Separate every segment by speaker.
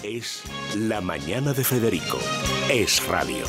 Speaker 1: Es La Mañana de Federico. Es radio.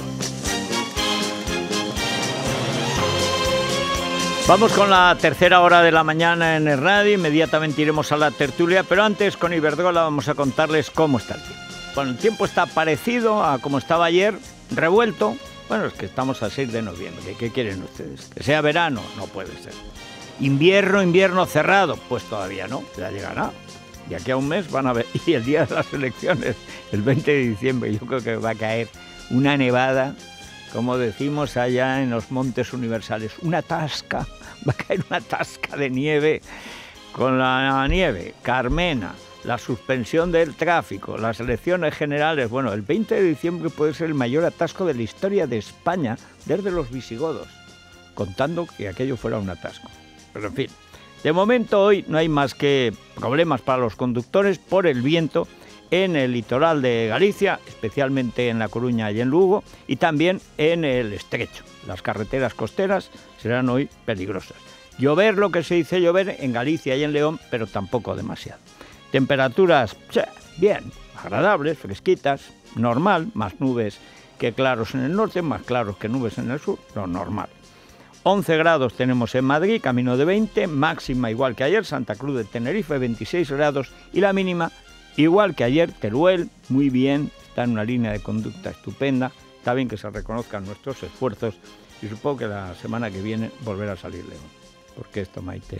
Speaker 2: Vamos con la tercera hora de la mañana en el radio. Inmediatamente iremos a la tertulia, pero antes con Iberdrola vamos a contarles cómo está el tiempo. Bueno, el tiempo está parecido a como estaba ayer, revuelto. Bueno, es que estamos a 6 de noviembre. ¿Qué quieren ustedes? ¿Que sea verano? No puede ser. ¿Invierno cerrado? Pues todavía no, ya llegará. De aquí a un mes van a ver. Y el día de las elecciones, el 20 de diciembre, yo creo que va a caer una nevada, como decimos allá en los Montes Universales, una tasca. Va a caer una tasca de nieve. Con la nieve, Carmena, la suspensión del tráfico, las elecciones generales. Bueno, el 20 de diciembre puede ser el mayor atasco de la historia de España desde los visigodos, contando que aquello fuera un atasco. Pero en fin, de momento hoy no hay más que problemas para los conductores por el viento en el litoral de Galicia, especialmente en La Coruña y en Lugo, y también en el estrecho. Las carreteras costeras serán hoy peligrosas. Llover, lo que se dice llover, en Galicia y en León, pero tampoco demasiado. Temperaturas, bien, agradables, fresquitas, normal, más nubes que claros en el norte, más claros que nubes en el sur, lo normal. 11 grados tenemos en Madrid, camino de 20, máxima igual que ayer, Santa Cruz de Tenerife, 26 grados, y la mínima igual que ayer, Teruel, muy bien, está en una línea de conducta estupenda, está bien que se reconozcan nuestros esfuerzos, y supongo que la semana que viene volverá a salir León, porque esto, Maite,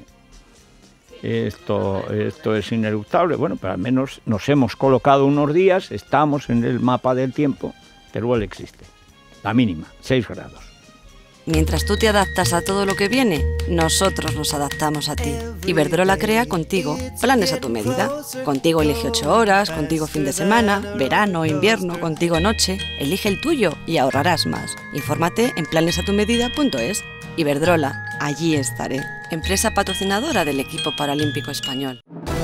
Speaker 2: esto es ineluctable. Bueno, pero al menos nos hemos colocado unos días, estamos en el mapa del tiempo, Teruel existe, la mínima, 6 grados.
Speaker 3: Mientras tú te adaptas a todo lo que viene, nosotros nos adaptamos a ti. Iberdrola crea contigo planes a tu medida. Contigo elige 8 horas, contigo fin de semana, verano, invierno, contigo noche. Elige el tuyo y ahorrarás más. Infórmate en planesatumedida.es. Iberdrola, allí estaré. Empresa patrocinadora del equipo paralímpico español.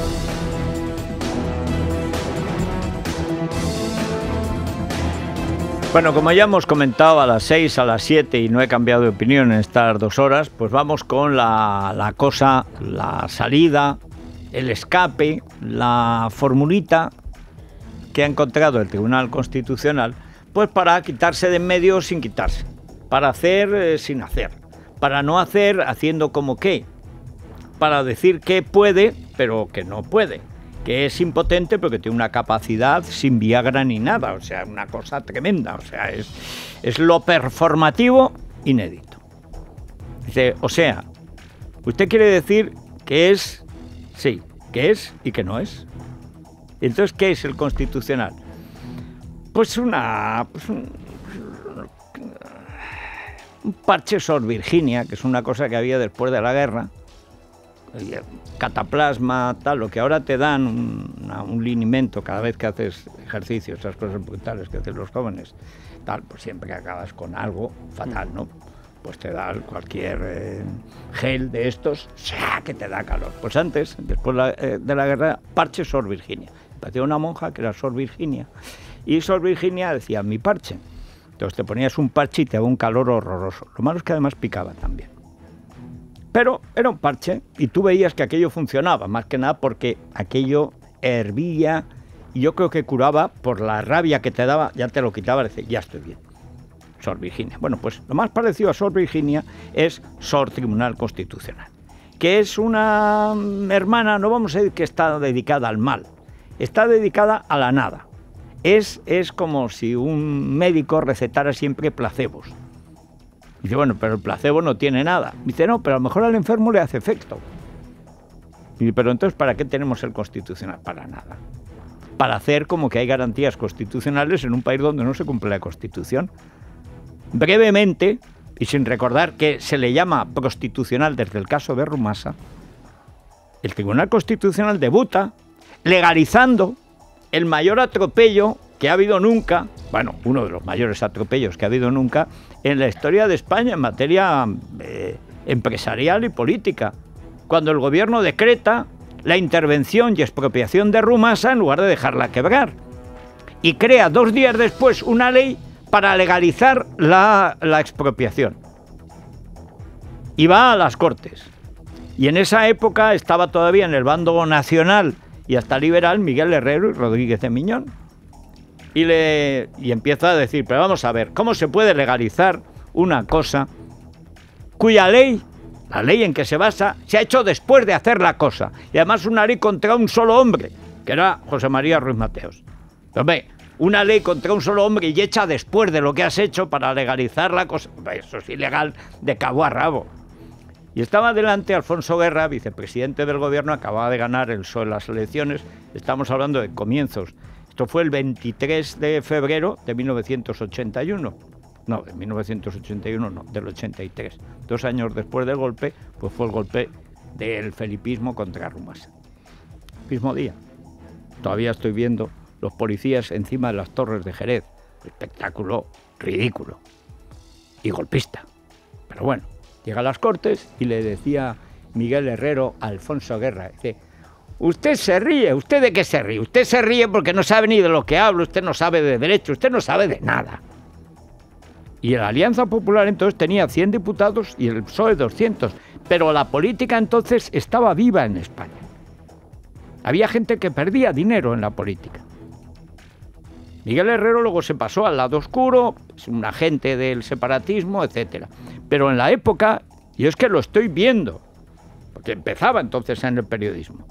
Speaker 2: Bueno, como ya hemos comentado, a las 6, a las 7, y no he cambiado de opinión en estas 2 horas, pues vamos con la cosa, la salida, el escape, la formulita que ha encontrado el Tribunal Constitucional, pues para quitarse de en medio sin quitarse, para hacer sin hacer, para no hacer haciendo como que, para decir que puede, pero que no puede, que es impotente porque tiene una capacidad sin Viagra ni nada, o sea, una cosa tremenda, o sea, es lo performativo inédito. Dice, o sea, usted quiere decir que es, sí, que es y que no es. Entonces, ¿qué es el Constitucional? Pues un parche Sor Virginia, que es una cosa que había después de la guerra, cataplasma, tal, lo que ahora te dan un linimento cada vez que haces ejercicio, esas cosas brutales que hacen los jóvenes, tal, pues siempre que acabas con algo fatal, ¿no? Pues te da cualquier gel de estos, que te da calor. Pues antes, después de la guerra, parche Sor Virginia. Parecía una monja que era Sor Virginia, y Sor Virginia decía, mi parche. Entonces te ponías un parche y te daba un calor horroroso. Lo malo es que además picaba también. Pero era un parche y tú veías que aquello funcionaba, más que nada porque aquello hervía y yo creo que curaba por la rabia que te daba, ya te lo quitaba y decía, ya estoy bien. Sor Virginia. Bueno, pues lo más parecido a Sor Virginia es Sor Tribunal Constitucional, que es una hermana, no vamos a decir que está dedicada al mal, está dedicada a la nada. Es como si un médico recetara siempre placebos. Dice, bueno, pero el placebo no tiene nada. Dice, no, pero a lo mejor al enfermo le hace efecto. Dice, pero entonces, ¿para qué tenemos el Constitucional? Para nada. Para hacer como que hay garantías constitucionales en un país donde no se cumple la Constitución. Brevemente, y sin recordar que se le llama constitucional desde el caso de Rumasa, el Tribunal Constitucional debuta legalizando el mayor atropello que ha habido nunca, bueno, uno de los mayores atropellos que ha habido nunca en la historia de España en materia empresarial y política, cuando el gobierno decreta la intervención y expropiación de Rumasa en lugar de dejarla quebrar, y crea 2 días después una ley para legalizar la expropiación, y va a las Cortes, y en esa época estaba todavía en el bando nacional y hasta liberal Miguel Herrero y Rodríguez de Miñón. y empieza a decir, pero vamos a ver, ¿cómo se puede legalizar una cosa cuya ley, la ley en que se basa, se ha hecho después de hacer la cosa? Y además una ley contra un solo hombre, que era José María Ruiz Mateos. Hombre, una ley contra un solo hombre y hecha después de lo que has hecho para legalizar la cosa, eso es ilegal de cabo a rabo. Y estaba delante Alfonso Guerra, vicepresidente del gobierno, acababa de ganar el PSOE las elecciones, estamos hablando de comienzos. Esto fue el 23 de febrero de 1981. No, de 1981 no, del 83. 2 años después del golpe, pues fue el golpe del felipismo contra Rumasa. Mismo día. Todavía estoy viendo los policías encima de las torres de Jerez. Espectáculo ridículo y golpista. Pero bueno, llega a las Cortes y le decía Miguel Herrero a Alfonso Guerra, dice, usted se ríe, ¿usted de qué se ríe? Usted se ríe porque no sabe ni de lo que habla, usted no sabe de derecho, usted no sabe de nada. Y la Alianza Popular entonces tenía 100 diputados y el PSOE 200, pero la política entonces estaba viva en España. Había gente que perdía dinero en la política. Miguel Herrero luego se pasó al lado oscuro, es un agente del separatismo, etc. Pero en la época, yo es que lo estoy viendo, porque empezaba entonces en el periodismo.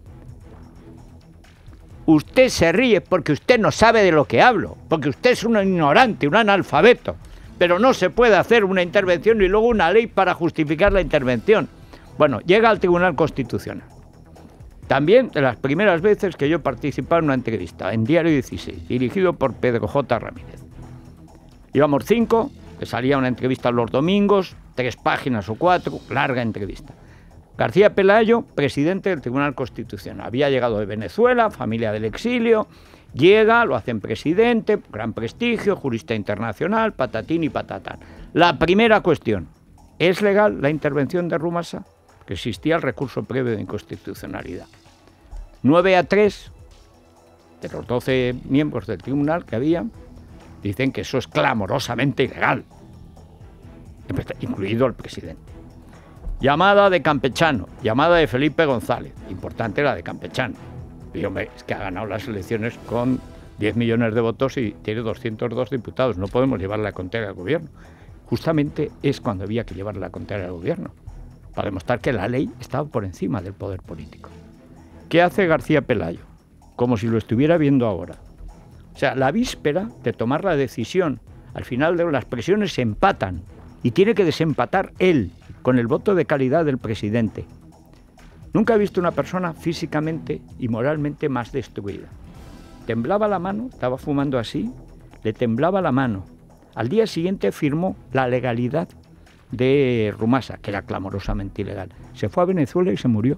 Speaker 2: Usted se ríe porque usted no sabe de lo que hablo, porque usted es un ignorante, un analfabeto, pero no se puede hacer una intervención y luego una ley para justificar la intervención. Bueno, llega al Tribunal Constitucional. También de las primeras veces que yo participaba en una entrevista, en Diario 16, dirigido por Pedro J. Ramírez. Íbamos 5, que salía una entrevista los domingos, 3 páginas o 4, larga entrevista. García Pelayo, presidente del Tribunal Constitucional. Había llegado de Venezuela, familia del exilio, llega, lo hacen presidente, gran prestigio, jurista internacional, patatín y patatán. La primera cuestión, ¿es legal la intervención de Rumasa? Que existía el recurso previo de inconstitucionalidad. 9-3 de los 12 miembros del tribunal que había dicen que eso es clamorosamente ilegal, incluido el presidente. Llamada de Campechano, llamada de Felipe González, importante la de Campechano. Y hombre, es que ha ganado las elecciones con 10 millones de votos y tiene 202 diputados, no podemos llevarle la contraria al gobierno. Justamente es cuando había que llevarle la contraria al gobierno, para demostrar que la ley estaba por encima del poder político. ¿Qué hace García Pelayo? Como si lo estuviera viendo ahora. O sea, la víspera de tomar la decisión, al final de las presiones se empatan y tiene que desempatar él con el voto de calidad del presidente. Nunca he visto una persona físicamente y moralmente más destruida. Temblaba la mano, estaba fumando así, le temblaba la mano. Al día siguiente firmó la legalidad de Rumasa, que era clamorosamente ilegal. Se fue a Venezuela y se murió.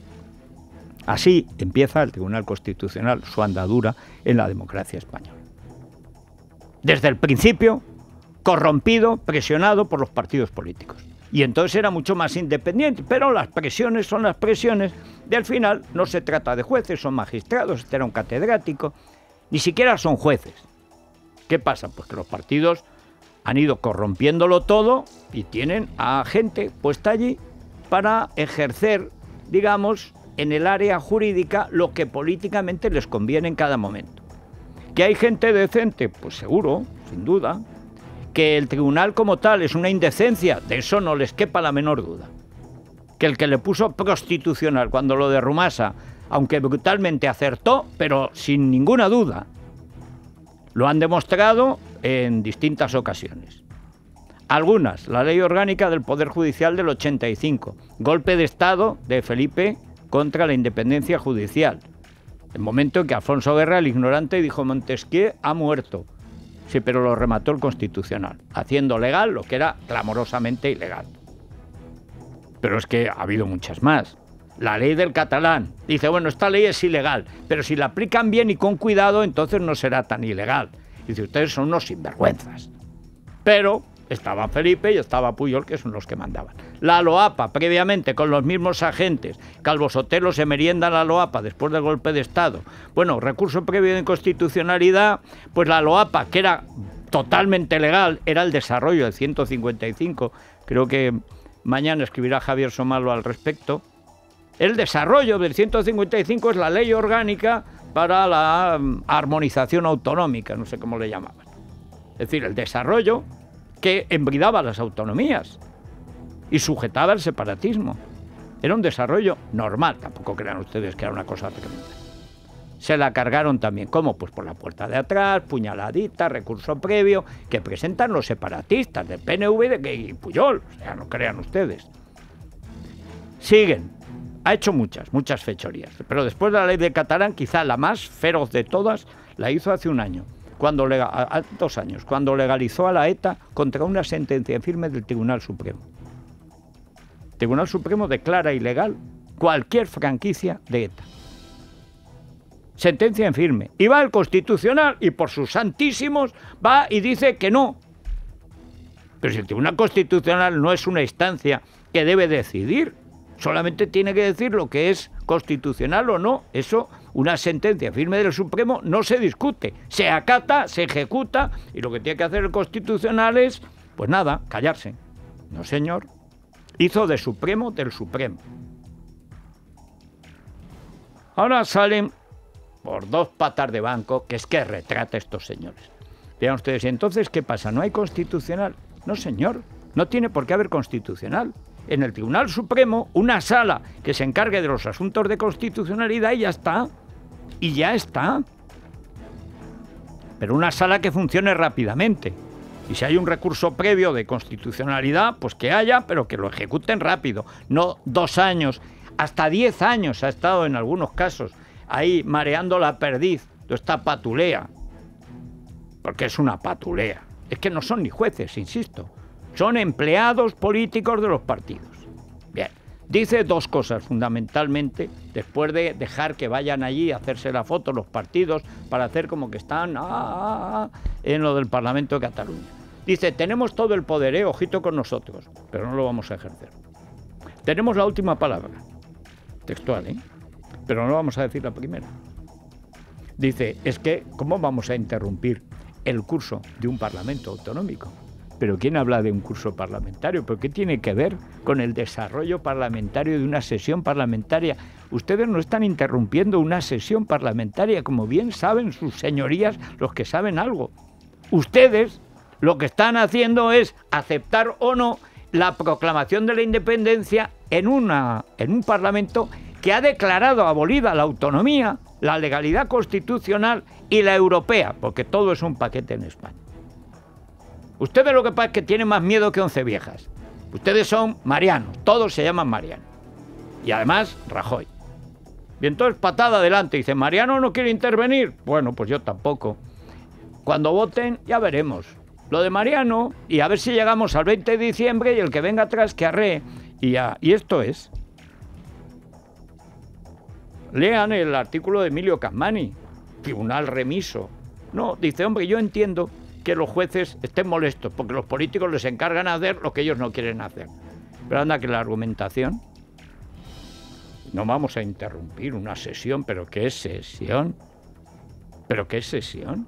Speaker 2: Así empieza el Tribunal Constitucional su andadura en la democracia española. Desde el principio, corrompido, presionado por los partidos políticos. Y entonces era mucho más independiente, pero las presiones son las presiones. De al final no se trata de jueces, son magistrados, este era un catedrático, ni siquiera son jueces. ¿Qué pasa? Pues que los partidos han ido corrompiéndolo todo y tienen a gente puesta allí para ejercer, digamos, en el área jurídica lo que políticamente les conviene en cada momento. ¿Que hay gente decente? Pues seguro, sin duda. Que el tribunal como tal es una indecencia, de eso no les quepa la menor duda. Que el que le puso prostitucional cuando lo de Rumasa, aunque brutalmente acertó, pero sin ninguna duda, lo han demostrado en distintas ocasiones. Algunas, la ley orgánica del Poder Judicial del 85, golpe de Estado de Felipe contra la independencia judicial. El momento en que Alfonso Guerra, el ignorante, dijo Montesquieu ha muerto. Sí, pero lo remató el Constitucional, haciendo legal lo que era clamorosamente ilegal. Pero es que ha habido muchas más. La ley del catalán. Dice, bueno, esta ley es ilegal, pero si la aplican bien y con cuidado, entonces no será tan ilegal. Dice, ustedes son unos sinvergüenzas. Pero estaba Felipe y estaba Pujol, que son los que mandaban. La LOAPA, previamente, con los mismos agentes. Calvo Sotelo se merienda la LOAPA después del golpe de Estado. Bueno, recurso previo de inconstitucionalidad, pues la LOAPA, que era totalmente legal, era el desarrollo del 155. Creo que mañana escribirá Javier Somalo al respecto. El desarrollo del 155 es la ley orgánica para la armonización autonómica, no sé cómo le llamaban. Es decir, el desarrollo que embridaba las autonomías y sujetaba el separatismo. Era un desarrollo normal, tampoco crean ustedes que era una cosa tremenda. Se la cargaron también. ¿Cómo? Pues por la puerta de atrás, puñaladita, recurso previo, que presentan los separatistas del PNV y Pujol. O sea, no crean ustedes. Siguen. Ha hecho muchas fechorías. Pero después de la ley de Catalán, quizá la más feroz de todas, la hizo hace un año. 2 años, cuando legalizó a la ETA contra una sentencia en firme del Tribunal Supremo. El Tribunal Supremo declara ilegal cualquier franquicia de ETA. Sentencia en firme. Y va al Constitucional y por sus santísimos va y dice que no. Pero si el Tribunal Constitucional no es una instancia que debe decidir, solamente tiene que decir lo que es constitucional o no. Eso, una sentencia firme del Supremo no se discute, se acata, se ejecuta, y lo que tiene que hacer el Constitucional es, pues nada, callarse. No, señor. Hizo de Supremo del Supremo. Ahora salen por 2 patas de banco, que es que retrata a estos señores. Vean ustedes, ¿y entonces qué pasa? ¿No hay constitucional? No, señor, no tiene por qué haber constitucional. En el Tribunal Supremo, una sala que se encargue de los asuntos de constitucionalidad y ya está. Y ya está. Pero una sala que funcione rápidamente. Y si hay un recurso previo de constitucionalidad, pues que haya, pero que lo ejecuten rápido. No 2 años, hasta 10 años ha estado en algunos casos ahí mareando la perdiz de esta patulea. Porque es una patulea. Es que no son ni jueces, insisto. Son empleados políticos de los partidos. Bien, dice 2 cosas fundamentalmente, después de dejar que vayan allí a hacerse la foto los partidos para hacer como que están en lo del Parlamento de Cataluña. Dice, tenemos todo el poder, ojito con nosotros, pero no lo vamos a ejercer. Tenemos la última palabra, textual, pero no vamos a decir la primera. Dice, es que, ¿cómo vamos a interrumpir el curso de un Parlamento autonómico? ¿Pero quién habla de un curso parlamentario? ¿Pero qué tiene que ver con el desarrollo parlamentario de una sesión parlamentaria? Ustedes no están interrumpiendo una sesión parlamentaria, como bien saben sus señorías, los que saben algo. Ustedes lo que están haciendo es aceptar o no la proclamación de la independencia en un Parlamento que ha declarado abolida la autonomía, la legalidad constitucional y la europea, porque todo es un paquete en España. Ustedes lo que pasa es que tienen más miedo que 11 viejas. Ustedes son marianos, todos se llaman Mariano. Y además, Rajoy. Y entonces patada adelante, dice, ¿Mariano no quiere intervenir? Bueno, pues yo tampoco. Cuando voten ya veremos. Lo de Mariano, y a ver si llegamos al 20 de diciembre y el que venga atrás que arree. Y ya, y esto es. Lean el artículo de Emilio Capmany, Tribunal Remiso. No, dice, hombre, yo entiendo que los jueces estén molestos, porque los políticos les encargan a hacer lo que ellos no quieren hacer. Pero anda que la argumentación, no vamos a interrumpir una sesión, pero ¿qué es sesión? ¿Pero qué es sesión?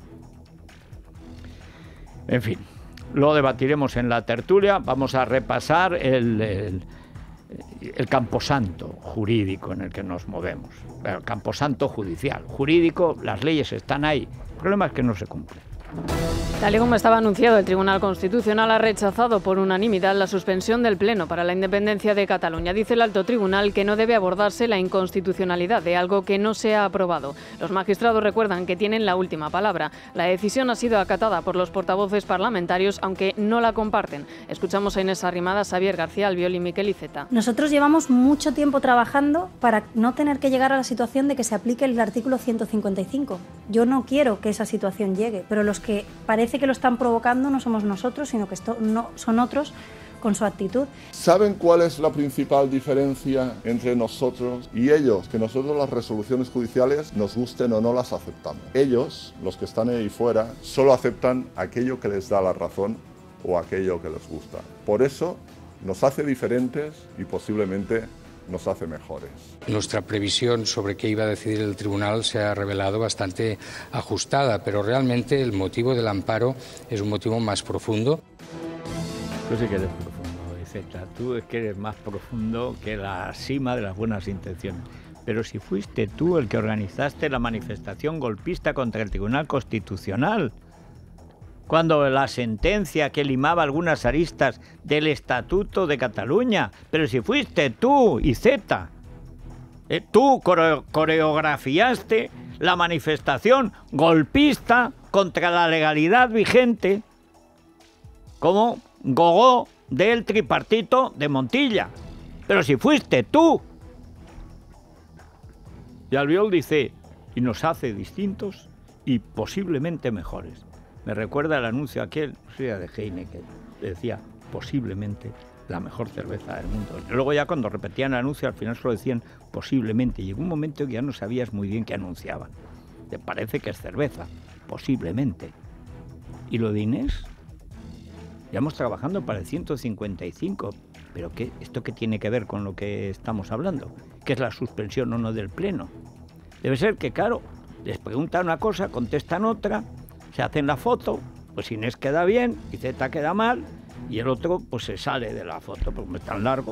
Speaker 2: En fin, lo debatiremos en la tertulia, vamos a repasar el camposanto jurídico en el que nos movemos. El camposanto judicial. Jurídico, las leyes están ahí, el problema es que no se cumplen.
Speaker 4: Tal y como estaba anunciado, el Tribunal Constitucional ha rechazado por unanimidad la suspensión del Pleno para la independencia de Cataluña. Dice el alto tribunal que no debe abordarse la inconstitucionalidad de algo que no se ha aprobado. Los magistrados recuerdan que tienen la última palabra. La decisión ha sido acatada por los portavoces parlamentarios, aunque no la comparten. Escuchamos a Inés Arrimadas, Xavier García Albiol y Miquel Iceta.
Speaker 5: Nosotros llevamos mucho tiempo trabajando para no tener que llegar a la situación de que se aplique el artículo 155. Yo no quiero que esa situación llegue, pero los que parece que lo están provocando no somos nosotros, sino que son otros con su actitud.
Speaker 6: ¿Saben cuál es la principal diferencia entre nosotros y ellos? Que nosotros las resoluciones judiciales, nos gusten o no, las aceptamos. Ellos, los que están ahí fuera, solo aceptan aquello que les da la razón o aquello que les gusta. Por eso nos hace diferentes y posiblemente nos hace mejores.
Speaker 7: Nuestra previsión sobre qué iba a decidir el tribunal se ha revelado bastante ajustada, pero realmente el motivo del amparo es un motivo más profundo.
Speaker 2: Tú sí que eres profundo, Iceta. Tú es que eres más profundo que la cima de las buenas intenciones. Pero si fuiste tú el que organizaste la manifestación golpista contra el Tribunal Constitucional, cuando la sentencia que limaba algunas aristas del Estatuto de Cataluña, pero si fuiste tú, Iceta, tú coreografiaste la manifestación golpista contra la legalidad vigente, como gogó del tripartito de Montilla, pero si fuiste tú. Y Albiol dice, y nos hace distintos y posiblemente mejores. Me recuerda el anuncio aquel, de Heineken, decía, posiblemente la mejor cerveza del mundo. Y luego ya cuando repetían el anuncio, al final solo decían posiblemente. Llegó un momento que ya no sabías muy bien qué anunciaban. Te parece que es cerveza, posiblemente. ¿Y lo de Inés? Llevamos trabajando para el 155, pero ¿esto qué tiene que ver con lo que estamos hablando? ¿Qué es la suspensión o no del Pleno? Debe ser que, claro, les preguntan una cosa, contestan otra, se hacen la foto, pues Inés queda bien, Iceta queda mal, y el otro pues se sale de la foto, porque es tan largo.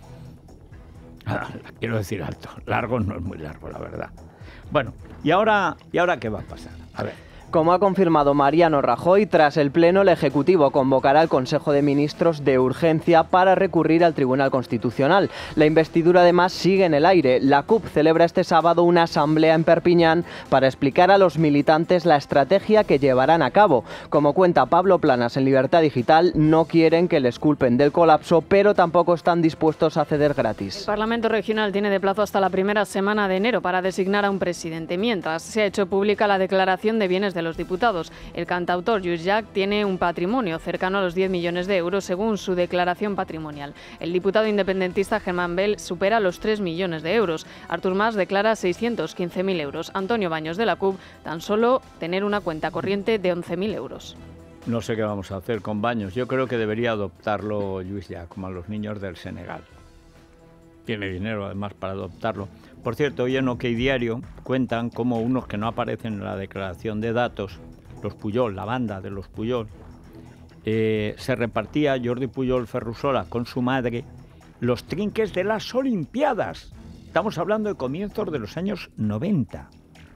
Speaker 2: Quiero decir alto, largo no es muy largo, la verdad. Bueno, ¿y ahora qué va a pasar? A ver.
Speaker 8: Como ha confirmado Mariano Rajoy, tras el Pleno, el Ejecutivo convocará al Consejo de Ministros de urgencia para recurrir al Tribunal Constitucional. La investidura, además, sigue en el aire. La CUP celebra este sábado una asamblea en Perpiñán para explicar a los militantes la estrategia que llevarán a cabo. Como cuenta Pablo Planas en Libertad Digital, no quieren que les culpen del colapso, pero tampoco están dispuestos a ceder gratis.
Speaker 4: El Parlamento Regional tiene de plazo hasta la primera semana de enero para designar a un presidente. Mientras, se ha hecho pública la declaración de bienes de los diputados. El cantautor Lluís Llach tiene un patrimonio cercano a los 10 millones de euros según su declaración patrimonial. El diputado independentista Germán Bel supera los 3 millones de euros. Artur Mas declara 615.000 euros. Antonio Baños de la CUP tan solo tener una cuenta corriente de 11.000 euros.
Speaker 2: No sé qué vamos a hacer con Baños. Yo creo que debería adoptarlo Lluís Llach, como a los niños del Senegal. Tiene dinero además para adoptarlo. Por cierto, hoy en OK Diario cuentan cómo unos que no aparecen en la declaración de datos, los Pujol, la banda de los Pujol, se repartía Jordi Pujol Ferrusola con su madre los trinques de las Olimpiadas. Estamos hablando de comienzos de los años 90.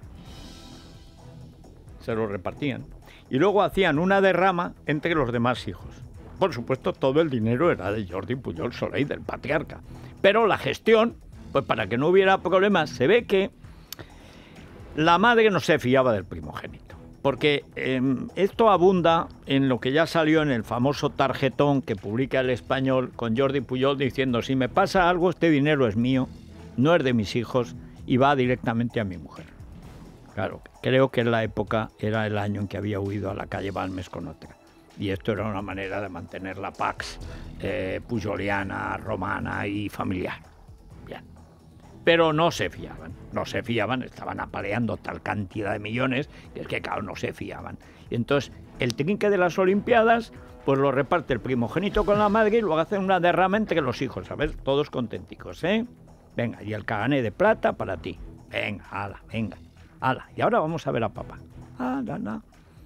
Speaker 2: Se los repartían. Y luego hacían una derrama entre los demás hijos. Por supuesto, todo el dinero era de Jordi Pujol Soley, del patriarca. Pero la gestión, pues para que no hubiera problemas, se ve que la madre no se fiaba del primogénito. Porque esto abunda en lo que ya salió en el famoso tarjetón que publica El Español con Jordi Pujol diciendo: si me pasa algo, este dinero es mío, no es de mis hijos y va directamente a mi mujer. Claro, creo que en la época era el año en que había huido a la calle Balmes con otra. Y esto era una manera de mantener la pax pujoliana, romana y familiar. Bien. Pero no se fiaban, estaban apaleando tal cantidad de millones que es que, claro, no se fiaban. Y entonces, el trinque de las Olimpiadas, pues lo reparte el primogénito con la madre y luego hacen una derrama entre los hijos, ¿sabes? Todos contenticos, ¿eh? Venga, y el cagané de plata para ti. Venga, ala, venga, ala. Y ahora vamos a ver a papá. Ala.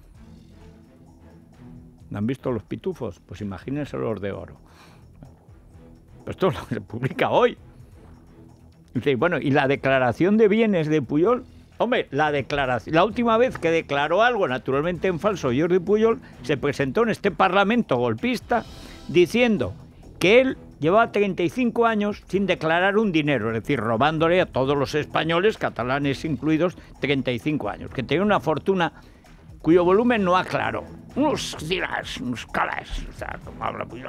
Speaker 2: ¿No han visto los pitufos? Pues imagínense los de oro. Pues esto es lo que se publica hoy. Dice, bueno, ¿y la declaración de bienes de Pujol? Hombre, la última vez que declaró algo, naturalmente en falso, Jordi Pujol se presentó en este parlamento golpista diciendo que él llevaba 35 años sin declarar un dinero, es decir, robándole a todos los españoles, catalanes incluidos, 35 años, que tenía una fortuna cuyo volumen no aclaró. Unos calas, o sea, como habla Pujol,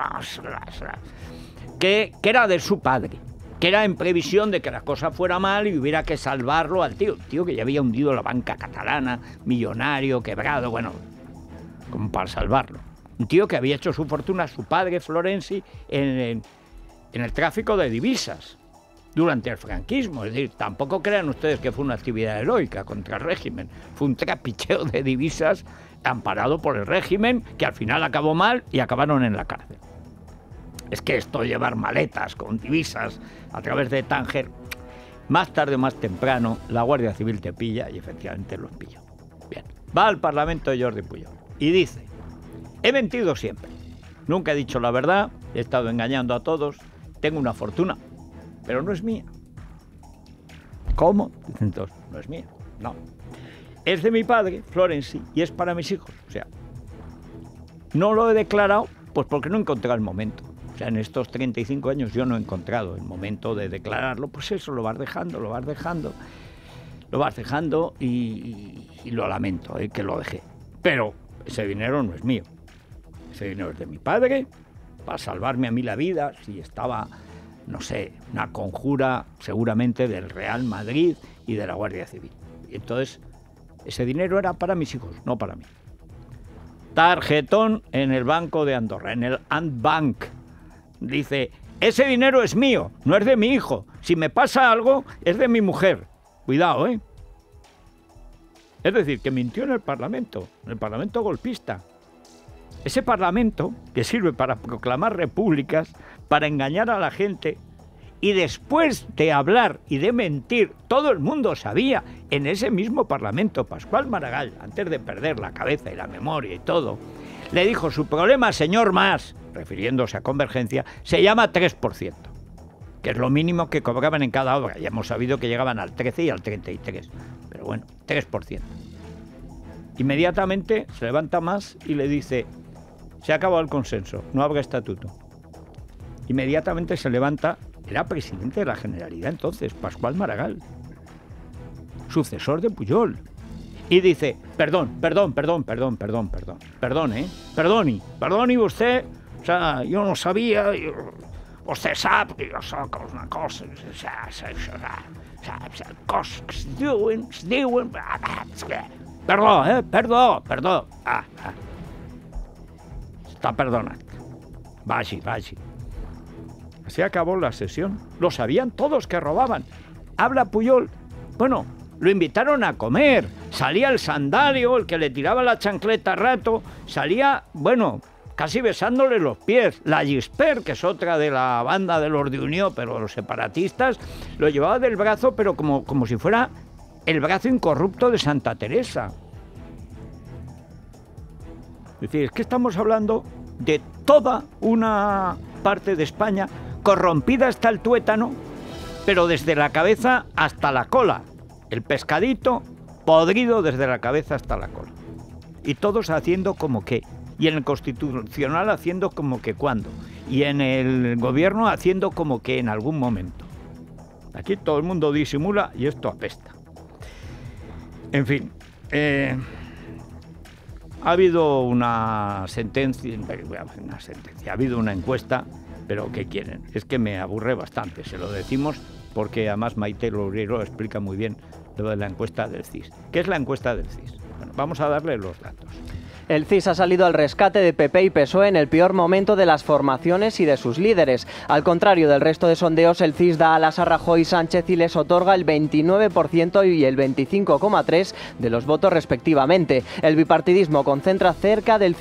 Speaker 2: que era de su padre, que era en previsión de que la cosa fuera mal y hubiera que salvarlo al tío que ya había hundido la banca catalana, millonario, quebrado, bueno, como para salvarlo. Un tío que había hecho su fortuna, su padre, Florenzi, en el tráfico de divisas durante el franquismo. Es decir, tampoco crean ustedes que fue una actividad heroica contra el régimen. Fue un trapicheo de divisas amparado por el régimen que al final acabó mal y acabaron en la cárcel. Es que esto de llevar maletas con divisas a través de Tánger, más tarde o más temprano la Guardia Civil te pilla y efectivamente los pilló. Bien, va al Parlamento de Jordi Pujol y dice: he mentido siempre, nunca he dicho la verdad, he estado engañando a todos, tengo una fortuna, pero no es mía. ¿Cómo? Entonces, no es mío, no. Es de mi padre, Florency, y es para mis hijos. O sea, no lo he declarado pues porque no he encontrado el momento. O sea, en estos 35 años yo no he encontrado el momento de declararlo. Pues eso, lo vas dejando y lo lamento, que lo dejé. Pero ese dinero no es mío. Ese dinero es de mi padre, para salvarme a mí la vida, si estaba, no sé, una conjura seguramente del Real Madrid y de la Guardia Civil. Y entonces, ese dinero era para mis hijos, no para mí. Tarjetón en el Banco de Andorra, en el Andbank. Dice, ese dinero es mío, no es de mi hijo. Si me pasa algo, es de mi mujer. Cuidado, ¿eh? Es decir, que mintió en el Parlamento golpista. Ese Parlamento que sirve para proclamar repúblicas, para engañar a la gente, y después de hablar y de mentir, todo el mundo sabía, en ese mismo Parlamento, Pascual Maragall, antes de perder la cabeza y la memoria y todo, le dijo, su problema, señor Mas, refiriéndose a Convergencia, se llama 3%, que es lo mínimo que cobraban en cada obra. Ya hemos sabido que llegaban al 13 y al 33, pero bueno, 3%. Inmediatamente se levanta Mas y le dice, se ha acabado el consenso, no habrá estatuto. Inmediatamente se levanta, era presidente de la Generalidad entonces, Pascual Maragall, sucesor de Pujol, y dice, perdón, perdoni usted, o sea, yo no sabía, usted sabe que yo soy una cosa, perdón. Està perdonat. Vagi. Así acabó la sesión. Lo sabían todos que robaban. Habla Pujol. Bueno, lo invitaron a comer. Salía el sandario, el que le tiraba la chancleta a rato. Salía, bueno, casi besándole los pies. La Gispert, que es otra de la banda de los de Unió, pero los separatistas, lo llevaba del brazo, pero como si fuera el brazo incorrupto de Santa Teresa. Es decir, es que estamos hablando de toda una parte de España corrompida hasta el tuétano, pero desde la cabeza hasta la cola. El pescadito podrido desde la cabeza hasta la cola. Y todos haciendo como que. Y en el Constitucional haciendo como que cuando. Y en el gobierno haciendo como que en algún momento. Aquí todo el mundo disimula y esto apesta. En fin. Ha habido una sentencia, ha habido una encuesta, pero ¿qué quieren? Es que me aburre bastante, se lo decimos porque además Maite Loureiro explica muy bien lo de la encuesta del CIS. ¿Qué es la encuesta del CIS? Bueno, vamos a darle los datos.
Speaker 8: El CIS ha salido al rescate de PP y PSOE en el peor momento de las formaciones y de sus líderes. Al contrario del resto de sondeos, el CIS da alas a Rajoy y Sánchez y les otorga el 29% y el 25,3% de los votos respectivamente. El bipartidismo concentra cerca del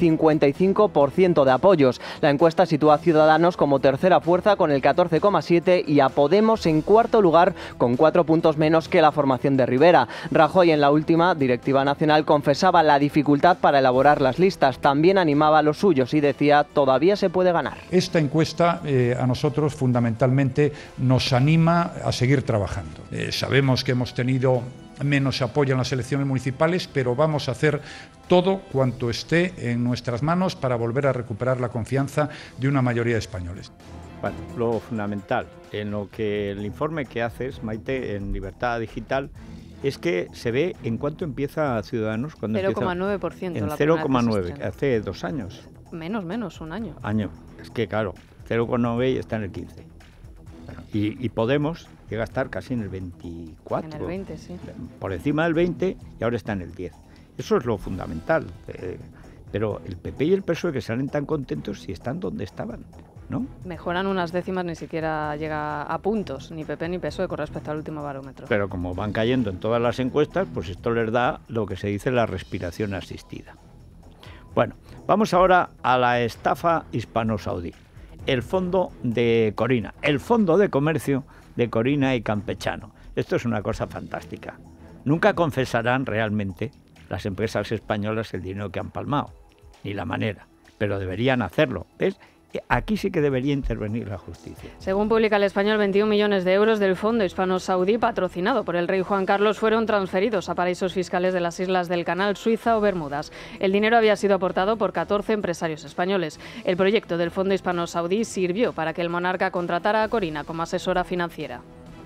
Speaker 8: 55% de apoyos. La encuesta sitúa a Ciudadanos como tercera fuerza con el 14,7% y a Podemos en cuarto lugar con 4 puntos menos que la formación de Rivera. Rajoy en la última directiva nacional confesaba la dificultad para elaborar las listas, también animaba a los suyos y decía, todavía se puede ganar.
Speaker 9: Esta encuesta a nosotros fundamentalmente nos anima a seguir trabajando. Sabemos que hemos tenido menos apoyo en las elecciones municipales, pero vamos a hacer todo cuanto esté en nuestras manos para volver a recuperar la confianza de una mayoría de españoles.
Speaker 2: Bueno, lo fundamental en lo que el informe que haces, Maite, en Libertad Digital, es que se ve en cuánto empieza Ciudadanos.
Speaker 4: 0,9%.
Speaker 2: En 0,9%, hace 2 años.
Speaker 4: Menos, un año.
Speaker 2: Es que claro, 0,9 y está en el 15%. Bueno, y Podemos llega a estar casi en el 24%.
Speaker 4: En el 20%, sí.
Speaker 2: Por encima del 20% y ahora está en el 10%. Eso es lo fundamental. Pero el PP y el PSOE que salen tan contentos si están donde estaban, ¿no?
Speaker 4: Mejoran unas décimas, ni siquiera llega a puntos, ni PP ni PSOE con respecto al último barómetro.
Speaker 2: Pero como van cayendo en todas las encuestas, pues esto les da lo que se dice la respiración asistida. Bueno, vamos ahora a la estafa hispano-saudí. El fondo de Corina, el fondo de comercio de Corina y Campechano. Esto es una cosa fantástica. Nunca confesarán realmente las empresas españolas el dinero que han palmado, ni la manera, pero deberían hacerlo. ¿Ves? aquí sí que debería intervenir la justicia.
Speaker 4: Según publica El Español, 21 millones de euros del Fondo Hispano-Saudí patrocinado por el rey Juan Carlos fueron transferidos a paraísos fiscales de las islas del Canal, Suiza o Bermudas. El dinero había sido aportado por 14 empresarios españoles. El proyecto del Fondo Hispano-Saudí sirvió para que el monarca contratara a Corina como asesora financiera.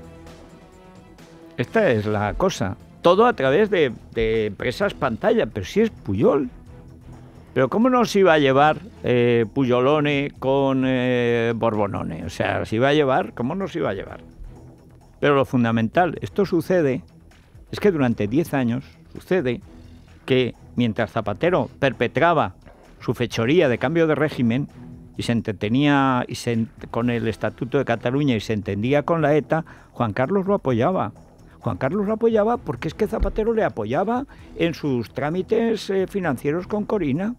Speaker 2: Esta es la cosa. Todo a través de empresas pantalla, pero si es Pujol. Pero ¿cómo no se iba a llevar Pujolone con Borbonone? O sea, ¿se iba a llevar? ¿Cómo no se iba a llevar? Pero lo fundamental, esto sucede, es que durante 10 años sucede que mientras Zapatero perpetraba su fechoría de cambio de régimen y se entretenía con el Estatuto de Cataluña y se entendía con la ETA, Juan Carlos lo apoyaba. Juan Carlos lo apoyaba porque es que Zapatero le apoyaba en sus trámites financieros con Corina.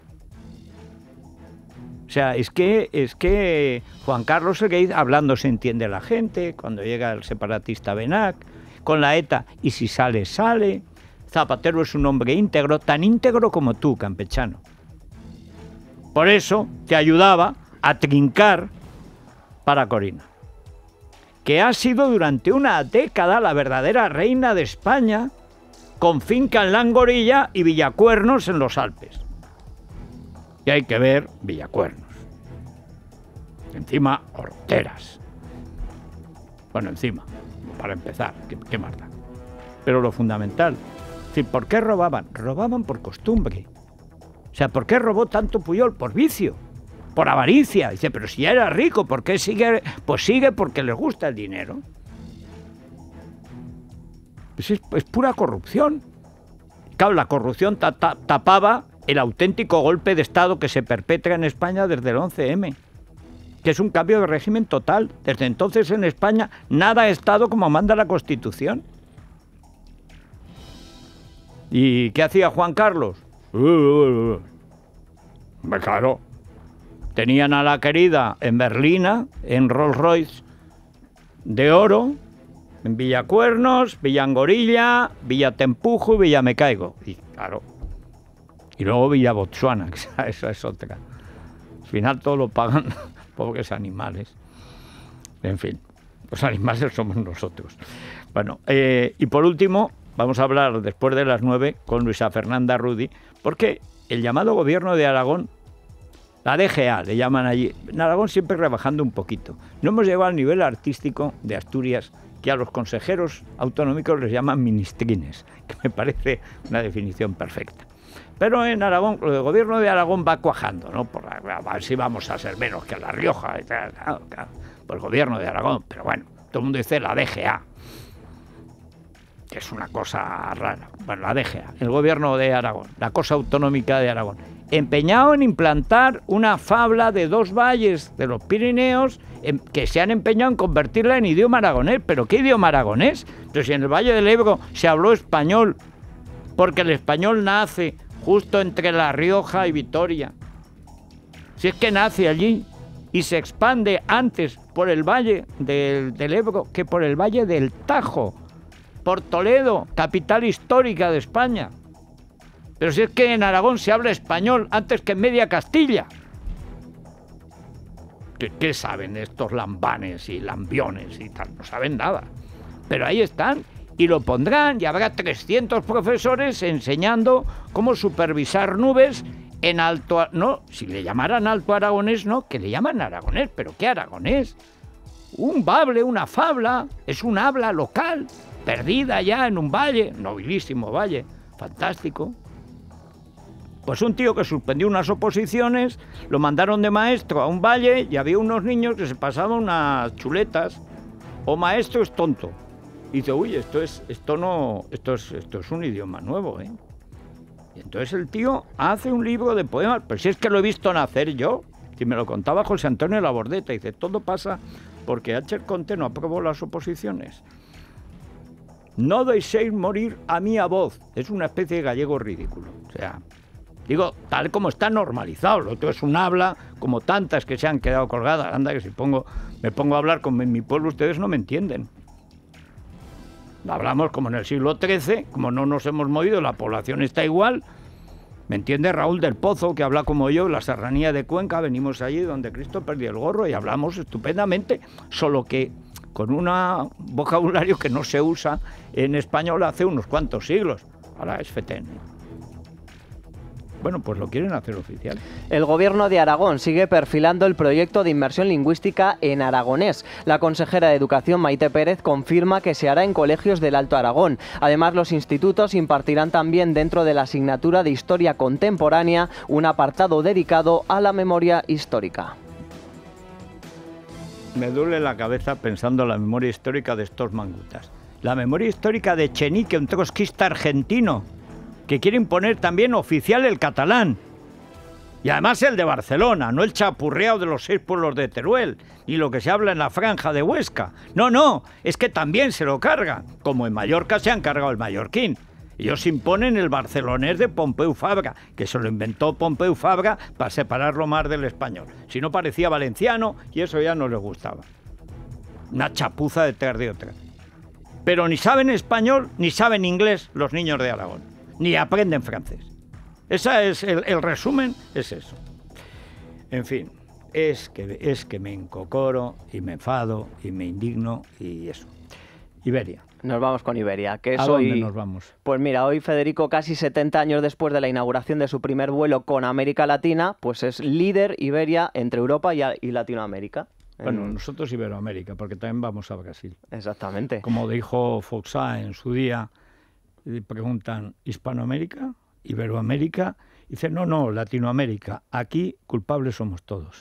Speaker 2: O sea, es que Juan Carlos el que dice, hablando se entiende la gente, cuando llega el separatista Benac, con la ETA, y si sale, sale. Zapatero es un hombre íntegro, tan íntegro como tú, campechano. Por eso te ayudaba a trincar para Corina, que ha sido durante una década la verdadera reina de España, con finca en Langorilla y Villacuernos en los Alpes. Y hay que ver Villacuernos. Encima, horteras. Bueno, encima, para empezar, ¿qué más da? Pero lo fundamental, es decir, ¿por qué robaban? Robaban por costumbre. O sea, ¿por qué robó tanto Pujol? Por vicio. Por avaricia. Dice, pero si ya era rico, ¿por qué sigue? Pues sigue porque les gusta el dinero. Es pura corrupción. Claro, la corrupción tapaba el auténtico golpe de Estado que se perpetra en España desde el 11M, que es un cambio de régimen total. Desde entonces en España nada ha estado como manda la Constitución. ¿Y qué hacía Juan Carlos? Claro. Tenían a la querida en Berlina, en Rolls Royce de oro, en Villacuernos, Villangorilla, Villatempujo y Villamecaigo. Y claro, y luego Villa Botsuana, que esa es otra. Al final todo lo pagan pobres animales. En fin, los animales somos nosotros. Bueno, y por último, vamos a hablar después de las 9 con Luisa Fernanda Rudi, porque el llamado gobierno de Aragón, la DGA, le llaman allí. En Aragón siempre rebajando un poquito. No hemos llegado al nivel artístico de Asturias, que a los consejeros autonómicos les llaman ministrines, que me parece una definición perfecta. Pero en Aragón, el gobierno de Aragón va cuajando, ¿no? A ver si vamos a ser menos que La Rioja, y tal, claro, por el gobierno de Aragón. Pero bueno, todo el mundo dice la DGA, que es una cosa rara. Bueno, la DGA, el gobierno de Aragón, la cosa autonómica de Aragón, empeñado en implantar una fabla de 2 valles de los Pirineos que se han empeñado en convertirla en idioma aragonés. ¿Pero qué idioma aragonés? Pero si en el Valle del Ebro se habló español, porque el español nace justo entre La Rioja y Vitoria. Si es que nace allí y se expande antes por el Valle del Ebro que por el Valle del Tajo, por Toledo, capital histórica de España. Pero si es que en Aragón se habla español antes que en media Castilla. ¿Qué saben estos lambanes y lambiones y tal? No saben nada. Pero ahí están y lo pondrán y habrá 300 profesores enseñando cómo supervisar nubes en alto... No, si le llamaran alto aragonés, no, que le llaman aragonés. ¿Pero qué aragonés? Un bable, una fabla, es un habla local, perdida ya en un valle, nobilísimo valle, fantástico. Pues un tío que suspendió unas oposiciones, lo mandaron de maestro a un valle y había unos niños que se pasaban unas chuletas. O maestro es tonto. Y dice, uy, esto es un idioma nuevo, ¿eh? Y entonces el tío hace un libro de poemas, pero si es que lo he visto nacer yo, si me lo contaba José Antonio Labordeta, dice, todo pasa porque Acher Conte no aprobó las oposiciones. No deixéis morir a mía voz. Es una especie de gallego ridículo. O sea, digo, tal como está normalizado. Lo otro es un habla, como tantas que se han quedado colgadas. Anda, que si me pongo a hablar como en mi pueblo, ustedes no me entienden. Hablamos como en el siglo XIII, como no nos hemos movido, la población está igual, ¿Me entiende Raúl del Pozo, que habla como yo, la serranía de Cuenca? Venimos allí donde Cristo perdió el gorro y hablamos estupendamente, solo que con un vocabulario que no se usa en español hace unos cuantos siglos. Ahora es fetén. Bueno, pues lo quieren hacer oficial.
Speaker 8: El Gobierno de Aragón sigue perfilando el proyecto de inmersión lingüística en aragonés. La consejera de Educación, Maite Pérez, confirma que se hará en colegios del Alto Aragón. Además, los institutos impartirán también dentro de la asignatura de Historia Contemporánea un apartado dedicado a la memoria histórica.
Speaker 2: Me duele la cabeza pensando en la memoria histórica de estos mangutas. La memoria histórica de Chenique, un trotskista argentino, que quiere imponer también oficial el catalán. Y además el de Barcelona, no el chapurreado de los 6 pueblos de Teruel, ni lo que se habla en la franja de Huesca. No, es que también se lo cargan, como en Mallorca se han cargado el mallorquín. Ellos imponen el barcelonés de Pompeu Fabra, que se lo inventó Pompeu Fabra para separarlo más del español. Si no parecía valenciano, y eso ya no les gustaba. Una chapuza detrás de otra. Pero ni saben español, ni saben inglés los niños de Aragón. Ni aprenden francés. Ese es el resumen, es eso. En fin, es que me encocoro y me enfado y me indigno y eso. Iberia.
Speaker 8: Nos vamos con Iberia, que es
Speaker 2: ¿A
Speaker 8: hoy...
Speaker 2: dónde nos vamos?
Speaker 8: Pues mira, hoy Federico, casi 70 años después de la inauguración de su primer vuelo con América Latina, pues es líder Iberia entre Europa y Latinoamérica.
Speaker 2: Bueno, nosotros Iberoamérica, porque también vamos a Brasil.
Speaker 8: Exactamente.
Speaker 2: Como dijo Foxá en su día, preguntan, ¿Hispanoamérica? ¿Iberoamérica? Dice, no, Latinoamérica. Aquí culpables somos todos.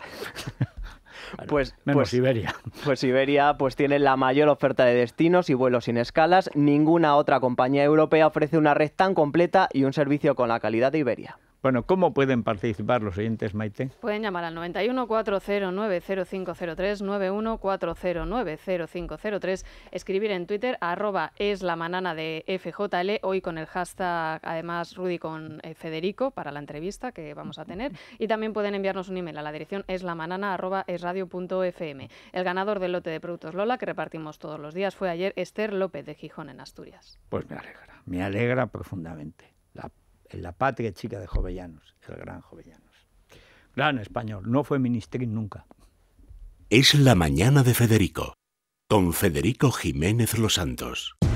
Speaker 2: Menos Iberia.
Speaker 8: Pues Iberia tiene la mayor oferta de destinos y vuelos sin escalas. Ninguna otra compañía europea ofrece una red tan completa y un servicio con la calidad de Iberia.
Speaker 2: Bueno, ¿cómo pueden participar los oyentes, Maite?
Speaker 4: Pueden llamar al 91 409 0503, 91 409 0503, escribir en Twitter @eslamanana de FJL, hoy con el hashtag, además, Rudy con Federico, para la entrevista que vamos a tener, y también pueden enviarnos un email a la dirección eslamanana@esradio.fm. El ganador del lote de productos Lola, que repartimos todos los días, fue ayer Esther López de Gijón, en Asturias.
Speaker 2: Pues me alegra profundamente. La patria chica de Jovellanos, el gran Jovellanos. Gran español, no fue ministrín nunca.
Speaker 1: Es la mañana de Federico, con Federico Jiménez Los Santos.